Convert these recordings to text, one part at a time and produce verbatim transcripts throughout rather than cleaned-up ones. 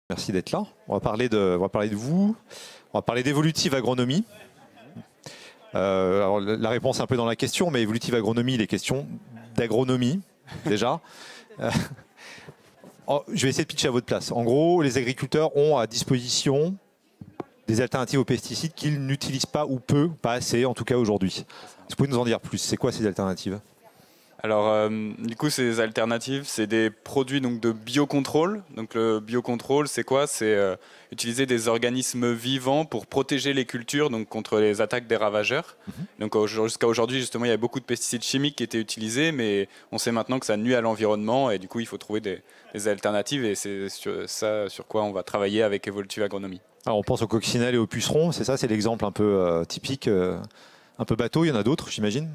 Merci d'être là. On va parler de, on va parler de vous. On va parler d'évolutive agronomie. Euh, alors, la réponse est un peu dans la question, mais évolutive agronomie, il est question d'agronomie, déjà. Euh, oh, je vais essayer de pitcher à votre place. En gros, les agriculteurs ont à disposition des alternatives aux pesticides qu'ils n'utilisent pas ou peu, pas assez, en tout cas aujourd'hui. Est-ce que vous pouvez nous en dire plus? C'est quoi ces alternatives? Alors, euh, du coup, ces alternatives, c'est des produits donc, de biocontrôle. Donc, le biocontrôle, c'est quoi? C'est euh, utiliser des organismes vivants pour protéger les cultures donc, contre les attaques des ravageurs. Mm-hmm. Donc, jusqu'à aujourd'hui, justement, il y avait beaucoup de pesticides chimiques qui étaient utilisés, mais on sait maintenant que ça nuit à l'environnement et du coup, il faut trouver des, des alternatives et c'est sur, ça sur quoi on va travailler avec Evolutive Agronomie. Alors, on pense aux coccinelles et aux pucerons, c'est ça? C'est l'exemple un peu euh, typique, euh, un peu bateau. Il y en a d'autres, j'imagine?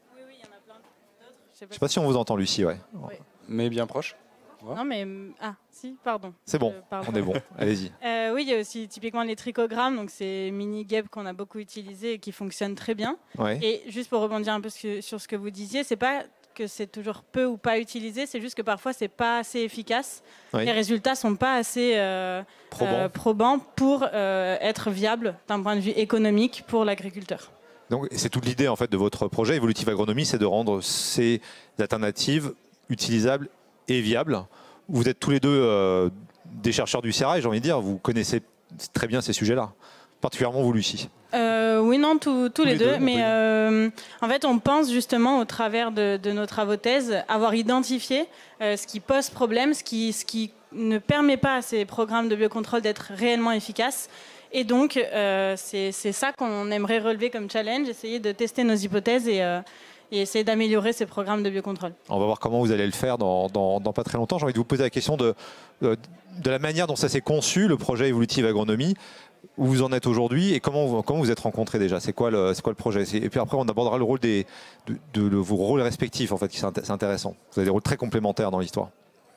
Je ne sais pas si on vous entend, Lucie. Ouais. Oui. Mais bien proche. Ouais. Non, mais. Ah, si, pardon. C'est bon, euh, on est bon. Allez-y. Euh, oui, il y a aussi typiquement les trichogrammes, donc c'est mini-guêpes qu'on a beaucoup utilisés et qui fonctionnent très bien. Ouais. Et juste pour rebondir un peu sur ce que vous disiez, c'est pas que c'est toujours peu ou pas utilisé, c'est juste que parfois c'est pas assez efficace. Oui. Les résultats sont pas assez euh, probants. Euh, probants pour euh, être viables d'un point de vue économique pour l'agriculteur. Donc, c'est toute l'idée en fait de votre projet Evolutive Agronomie, c'est de rendre ces alternatives utilisables et viables. Vous êtes tous les deux euh, des chercheurs du sérail, j'ai envie de dire, vous connaissez très bien ces sujets-là, particulièrement vous, Lucie. Euh, oui, non, tous, tous les, les deux, deux mais euh, en fait, on pense justement au travers de, de nos travaux de thèse avoir identifié euh, ce qui pose problème, ce qui, ce qui ne permet pas à ces programmes de biocontrôle d'être réellement efficaces. Et donc, euh, c'est ça qu'on aimerait relever comme challenge, essayer de tester nos hypothèses et, euh, et essayer d'améliorer ces programmes de biocontrôle. On va voir comment vous allez le faire dans, dans, dans pas très longtemps. J'ai envie de vous poser la question de, de, de la manière dont ça s'est conçu, le projet Evolutive Agronomie, où vous en êtes aujourd'hui et comment vous, comment vous êtes rencontrés déjà. C'est quoi, le, quoi le projet? Et puis après, on abordera le rôle des, de, de, de vos rôles respectifs, en fait, qui c'est intéressant. Vous avez des rôles très complémentaires dans l'histoire.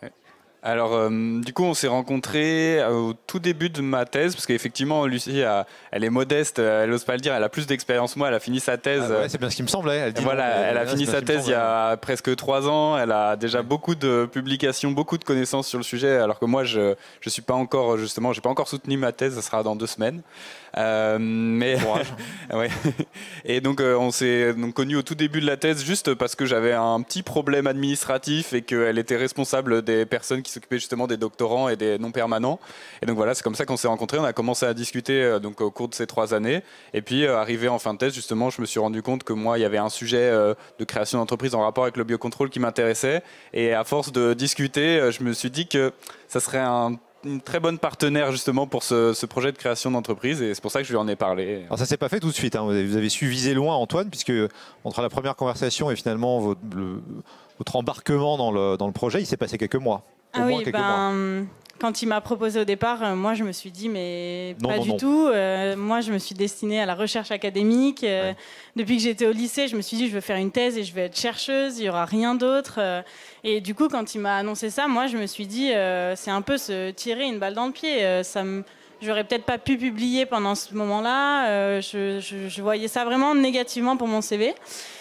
Alors, euh, du coup, on s'est rencontrés au tout début de ma thèse, parce qu'effectivement, Lucie, a, elle est modeste, elle n'ose pas le dire, elle a plus d'expérience que moi, elle a fini sa thèse. Ah ouais, c'est bien ce qui me semblait. Elle dit voilà, non, elle a fini sa thèse il y a presque trois ans, elle a déjà ouais. beaucoup de publications, beaucoup de connaissances sur le sujet, alors que moi, je ne suis pas encore, justement, je n'ai pas encore soutenu ma thèse, ça sera dans deux semaines. Euh, mais ouais. Et donc euh, on s'est connus au tout début de la thèse juste parce que j'avais un petit problème administratif et qu'elle était responsable des personnes qui s'occupaient justement des doctorants et des non permanents. Et donc voilà, c'est comme ça qu'on s'est rencontrés. On a commencé à discuter euh, donc au cours de ces trois années. Et puis euh, arrivé en fin de thèse, justement, je me suis rendu compte que moi, il y avait un sujet euh, de création d'entreprise en rapport avec le biocontrôle qui m'intéressait. Et à force de discuter, euh, je me suis dit que ça serait un une très bonne partenaire justement pour ce, ce projet de création d'entreprise et c'est pour ça que je lui en ai parlé. Alors ça s'est pas fait tout de suite, hein. Vous avez, vous avez su viser loin, Antoine, puisque entre la première conversation et finalement votre, le, votre embarquement dans le, dans le projet, il s'est passé quelques mois. Ah oui, ben, mois. Quand il m'a proposé au départ, euh, moi je me suis dit mais non, pas non, du non. tout. Euh, moi je me suis destinée à la recherche académique. Euh, ouais. Depuis que j'étais au lycée, je me suis dit je veux faire une thèse et je vais être chercheuse, il n'y aura rien d'autre. Euh, et du coup quand il m'a annoncé ça, moi je me suis dit euh, c'est un peu se tirer une balle dans le pied. Euh, ça me... J'aurais peut-être pas pu publier pendant ce moment-là. Euh, je, je, je voyais ça vraiment négativement pour mon C V.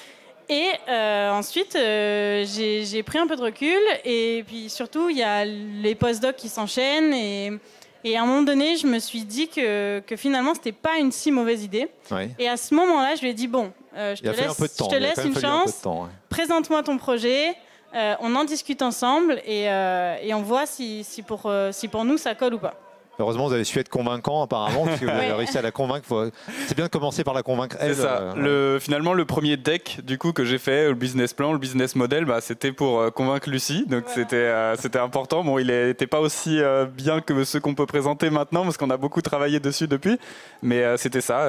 Et euh, ensuite, euh, j'ai pris un peu de recul. Et puis surtout, il y a les post-docs qui s'enchaînent. Et, et à un moment donné, je me suis dit que, que finalement, ce n'était pas une si mauvaise idée. Ouais. Et à ce moment-là, je lui ai dit, bon, euh, je te laisse, je te laisse une chance. Ouais. Présente-moi ton projet. Euh, on en discute ensemble. Et, euh, et on voit si, si, pour, euh, si pour nous, ça colle ou pas. Heureusement, vous avez su être convaincant apparemment, parce que vous avez réussi à la convaincre. C'est bien de commencer par la convaincre elle. C'est ça. Euh, le, finalement, le premier deck du coup que j'ai fait, le business plan, le business model, bah, c'était pour euh, convaincre Lucie. Donc voilà. c'était euh, c'était important. Bon, il n'était pas aussi euh, bien que ceux qu'on peut présenter maintenant, parce qu'on a beaucoup travaillé dessus depuis. Mais euh, c'était ça.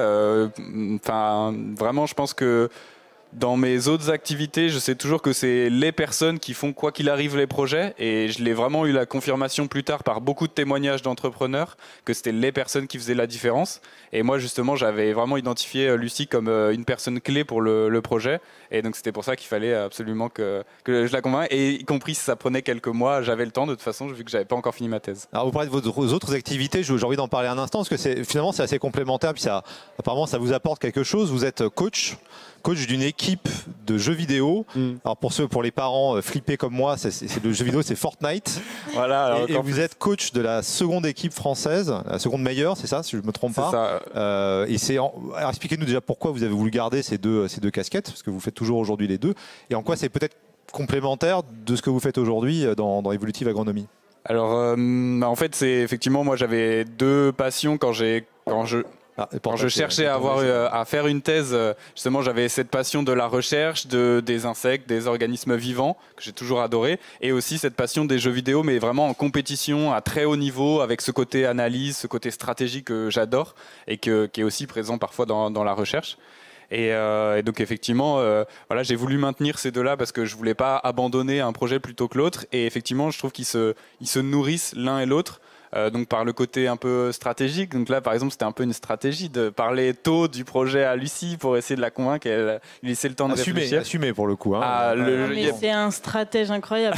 Enfin, euh, vraiment, je pense que dans mes autres activités, je sais toujours que c'est les personnes qui font quoi qu'il arrive les projets et je l'ai vraiment eu la confirmation plus tard par beaucoup de témoignages d'entrepreneurs que c'était les personnes qui faisaient la différence. Et moi justement, j'avais vraiment identifié Lucie comme une personne clé pour le, le projet et donc c'était pour ça qu'il fallait absolument que, que je la convainque et y compris si ça prenait quelques mois, j'avais le temps de toute façon vu que j'avais pas encore fini ma thèse. Alors vous parlez de vos autres activités, j'ai envie d'en parler un instant parce que c'est finalement c'est assez complémentaire puis ça, apparemment ça vous apporte quelque chose. Vous êtes coach, coach d'une équipe équipe de jeux vidéo. Mm. Alors pour ceux, pour les parents euh, flippés comme moi, c'est, c'est, c'est le jeu vidéo, c'est Fortnite. Voilà. Alors, et et vous êtes coach de la seconde équipe française, la seconde meilleure, c'est ça, si je ne me trompe pas. C'est ça. Euh, et c'est en... Alors expliquez-nous déjà pourquoi vous avez voulu garder ces deux, ces deux casquettes, parce que vous faites toujours aujourd'hui les deux, et en quoi c'est peut-être complémentaire de ce que vous faites aujourd'hui dans, dans Evolutive Agronomie. Alors, euh, en fait, c'est effectivement, moi, j'avais deux passions quand j'ai, quand je, Ah, quand je cherchais à avoir, euh, à faire une thèse. Justement, j'avais cette passion de la recherche, de des insectes, des organismes vivants que j'ai toujours adoré, et aussi cette passion des jeux vidéo, mais vraiment en compétition à très haut niveau, avec ce côté analyse, ce côté stratégie que j'adore et que, qui est aussi présent parfois dans, dans la recherche. Et, euh, et donc effectivement, euh, voilà, j'ai voulu maintenir ces deux-là parce que je voulais pas abandonner un projet plutôt que l'autre. Et effectivement, je trouve qu'ils se, ils se nourrissent l'un et l'autre. Euh, donc par le côté un peu stratégique. Donc là, par exemple, c'était un peu une stratégie de parler tôt du projet à Lucie pour essayer de la convaincre et lui laisser le temps de assumer, réfléchir. Assumer pour le coup. Hein. Ah, le, mais c'est un stratège incroyable.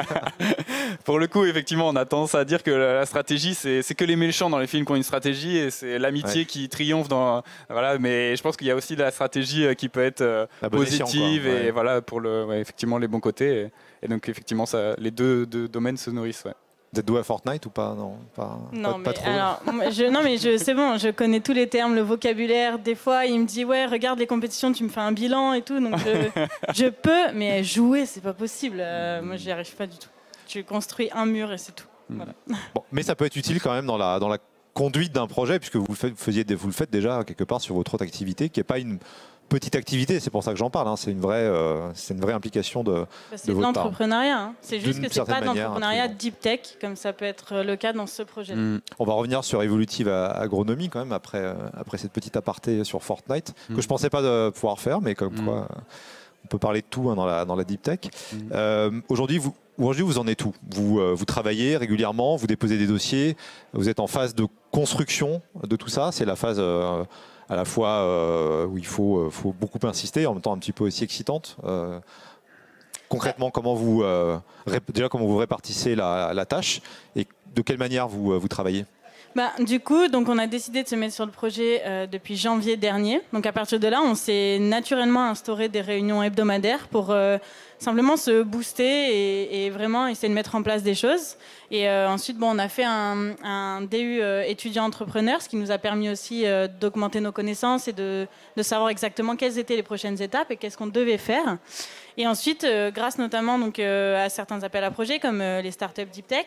Pour le coup, effectivement, on a tendance à dire que la stratégie, c'est, c'est que les méchants dans les films qui ont une stratégie et c'est l'amitié ouais. qui triomphe dans. Voilà, mais je pense qu'il y a aussi de la stratégie qui peut être euh, positive ouais. et voilà pour le, ouais, effectivement les bons côtés. Et, et donc effectivement, ça, les deux, deux domaines se nourrissent. Ouais. Vous êtes doué à Fortnite ou pas? Non, pas, non, pas, mais pas trop. Alors, je, non, mais je, c'est bon, je connais tous les termes, le vocabulaire. Des fois, il me dit ouais, regarde les compétitions, tu me fais un bilan et tout. Donc je, je peux, mais jouer, c'est pas possible. Euh, moi, j'y arrive pas du tout. Tu construis un mur et c'est tout. Voilà. Bon, mais ça peut être utile quand même dans la dans la conduite d'un projet, puisque vous le faites, vous faisiez, vous le faites déjà quelque part sur votre autre activité, qui n'est pas une petite activité, c'est pour ça que j'en parle. Hein. C'est une vraie, euh, c'est une vraie implication de. Bah, c'est de, de votre l'entrepreneuriat. Hein. C'est juste D'une que c'est pas de manière, l'entrepreneuriat deep tech, comme ça peut être le cas dans ce projet. Mmh. On va revenir sur Evolutive Agronomie quand même après euh, après cette petite aparté sur Fortnite mmh. que je pensais pas de pouvoir faire, mais comme mmh. quoi. On peut parler de tout hein, dans, la, dans la deep tech. Mmh. Euh, aujourd'hui, vous, aujourd'hui, vous en êtes où vous, euh, vous travaillez régulièrement, vous déposez des dossiers, vous êtes en phase de construction de tout ça. C'est la phase euh, à la fois euh, où il faut, faut beaucoup insister, en même temps un petit peu aussi excitante. Euh, concrètement, comment vous, euh, déjà, comment vous répartissez la, la tâche et de quelle manière vous, vous travaillez? Bah, du coup, donc on a décidé de se mettre sur le projet euh, depuis janvier dernier. Donc à partir de là, on s'est naturellement instauré des réunions hebdomadaires pour euh, simplement se booster et, et vraiment essayer de mettre en place des choses. Et euh, ensuite, bon, on a fait un, un D U euh, étudiant entrepreneur, ce qui nous a permis aussi euh, d'augmenter nos connaissances et de, de savoir exactement quelles étaient les prochaines étapes et qu'est-ce qu'on devait faire. Et ensuite, euh, grâce notamment donc, euh, à certains appels à projets comme euh, les startups Deep Tech,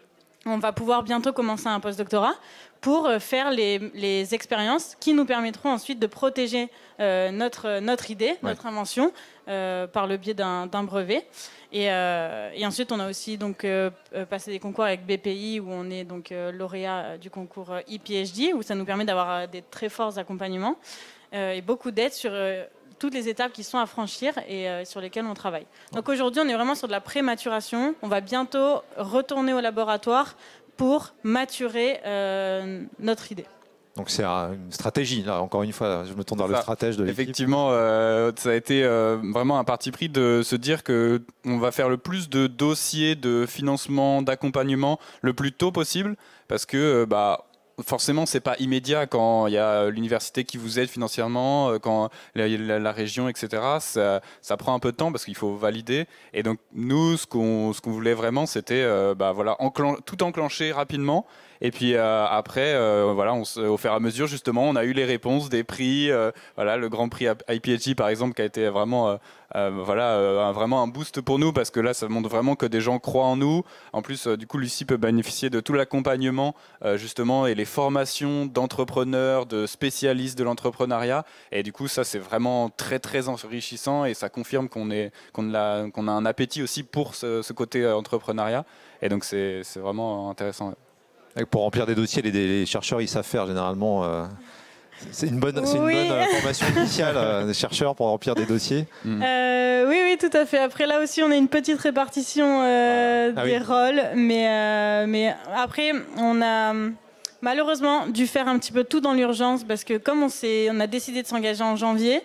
on va pouvoir bientôt commencer un postdoctorat pour faire les, les expériences qui nous permettront ensuite de protéger euh, notre, notre idée, ouais. notre invention, euh, par le biais d'un, d'un brevet. Et, euh, et ensuite, on a aussi donc, euh, passé des concours avec B P I, où on est donc, euh, lauréat du concours e P H D, où ça nous permet d'avoir des très forts accompagnements euh, et beaucoup d'aide sur... Euh, toutes les étapes qui sont à franchir et euh, sur lesquelles on travaille. Donc aujourd'hui, on est vraiment sur de la pré-maturation. On va bientôt retourner au laboratoire pour maturer euh, notre idée. Donc c'est une stratégie, là, encore une fois, je me tourne vers le stratège de l'équipe. Effectivement, euh, ça a été euh, vraiment un parti pris de se dire qu'on va faire le plus de dossiers de financement, d'accompagnement le plus tôt possible, parce que... Bah, forcément, c'est pas immédiat quand il y a l'université qui vous aide financièrement, quand la, la, la région, et cetera. Ça, ça prend un peu de temps parce qu'il faut valider. Et donc, nous, ce qu'on, ce qu'on voulait vraiment, c'était euh, bah, voilà, enclen- tout enclencher rapidement. Et puis euh, après, euh, voilà, on, au fur et à mesure, justement, on a eu les réponses des prix. Euh, voilà, le Grand Prix I P H D, par exemple, qui a été vraiment, euh, euh, voilà, euh, vraiment un boost pour nous parce que là, ça montre vraiment que des gens croient en nous. En plus, euh, du coup, Lucie peut bénéficier de tout l'accompagnement, euh, justement, et les formations d'entrepreneurs, de spécialistes de l'entrepreneuriat. Et du coup, ça, c'est vraiment très, très enrichissant et ça confirme qu'on est, qu'on a, qu'on a un appétit aussi pour ce, ce côté euh, entrepreneuriat. Et donc, c'est, c'est vraiment intéressant. Et pour remplir des dossiers, les, les chercheurs, ils savent faire généralement. Euh, c'est une bonne, c'est une oui. bonne formation initiale euh, des chercheurs pour remplir des dossiers. Mmh. Euh, oui, oui, tout à fait. Après, là aussi, on a une petite répartition euh, ah, des oui. rôles. Mais, euh, mais après, on a malheureusement dû faire un petit peu tout dans l'urgence parce que comme on, s'est, on a décidé de s'engager en janvier,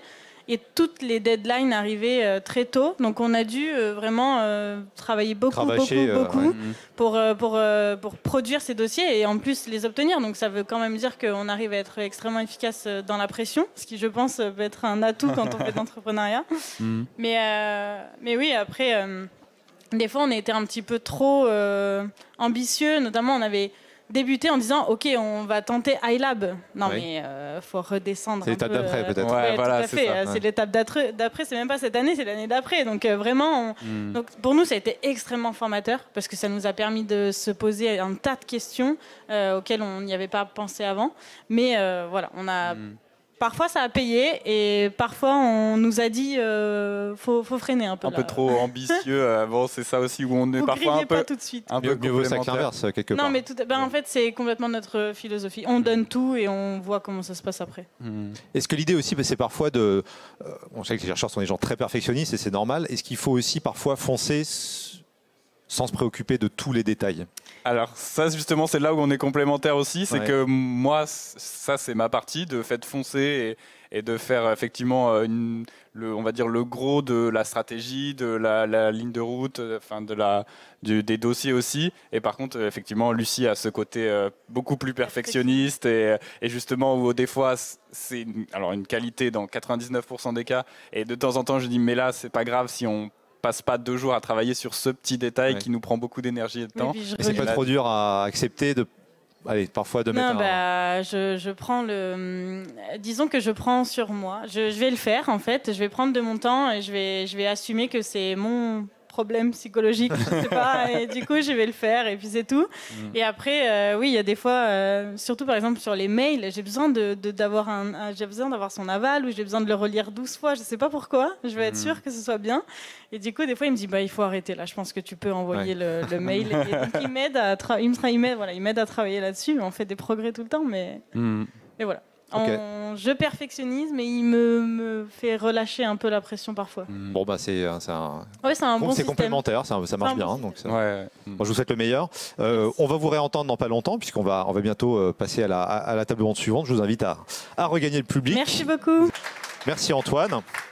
et toutes les deadlines arrivaient euh, très tôt. Donc on a dû euh, vraiment euh, travailler beaucoup, Cravacher, beaucoup, beaucoup euh, ouais. pour, euh, pour, euh, pour produire ces dossiers et en plus les obtenir. Donc ça veut quand même dire qu'on arrive à être extrêmement efficace dans la pression, ce qui je pense peut être un atout quand on fait de l'entrepreneuriat. Mm. Mais, euh, mais oui, après, euh, des fois on était un petit peu trop euh, ambitieux, notamment on avait débuté en disant ok, on va tenter iLab. Non, oui. mais il euh, faut redescendre. C'est l'étape d'après, euh, peut-être. Ouais, ouais, voilà, tout à fait. C'est ouais. l'étape d'après. D'après, c'est même pas cette année, c'est l'année d'après. Donc euh, vraiment, on... mm. donc, pour nous, ça a été extrêmement formateur parce que ça nous a permis de se poser un tas de questions euh, auxquelles on n'y avait pas pensé avant. Mais euh, voilà, on a. Mm. Parfois, ça a payé et parfois, on nous a dit euh, faut, faut freiner un peu. Un là. peu trop ambitieux. euh, bon, c'est ça aussi où on est Vous parfois un peu. Pas tout de suite. Un mieux, peu mieux vaut ça que l'inverse, quelque non, part. mais tout, ben, en fait, c'est complètement notre philosophie. On donne tout et on voit comment ça se passe après. Mmh. Est-ce que l'idée aussi, ben, c'est parfois de. Euh, on sait que les chercheurs sont des gens très perfectionnistes et c'est normal. Est-ce qu'il faut aussi parfois foncer sans se préoccuper de tous les détails? Alors ça justement c'est là où on est complémentaires aussi, c'est ouais. que moi ça c'est ma partie de fait foncer et, et de faire effectivement une, le, on va dire le gros de la stratégie, de la, la ligne de route, enfin de la, du, des dossiers aussi. Et par contre effectivement Lucie a ce côté euh, beaucoup plus perfectionniste et, et justement où des fois c'est une, alors une qualité dans quatre-vingt-dix-neuf pour cent des cas et de temps en temps je dis mais là c'est pas grave si on passe pas deux jours à travailler sur ce petit détail ouais. qui nous prend beaucoup d'énergie et de temps. Mais c'est pas trop dur à accepter de, allez, parfois de non, mettre. Bah, un... je, je prends le, disons que je prends sur moi. Je, je vais le faire en fait. Je vais prendre de mon temps et je vais, je vais assumer que c'est mon problème psychologique, je sais pas, et du coup je vais le faire et puis c'est tout. Mmh. Et après, euh, oui, il y a des fois, euh, surtout par exemple sur les mails, j'ai besoin de, de d'avoir un, un j'ai besoin d'avoir son aval ou j'ai besoin de le relire douze fois, je sais pas pourquoi. Je veux être mmh. sûre que ce soit bien. Et du coup, des fois, il me dit bah il faut arrêter là. Je pense que tu peux envoyer ouais. le, le mail. Et donc il m'aide à, tra- il me tra- il m'aide, voilà, il m'aide à travailler là-dessus. On fait des progrès tout le temps, mais mmh. et voilà. Okay. En, je perfectionnise, mais il me, me fait relâcher un peu la pression parfois. Bon, bah c'est, c'est un, ouais, c'est un bon, bon c'est complémentaire, ça, ça marche bien. Bon hein, donc ça, ouais. Moi, je vous souhaite le meilleur. Euh, on va vous réentendre dans pas longtemps, puisqu'on va, on va bientôt euh, passer à la, à la table ronde suivante. Je vous invite à, à regagner le public. Merci beaucoup. Merci Antoine.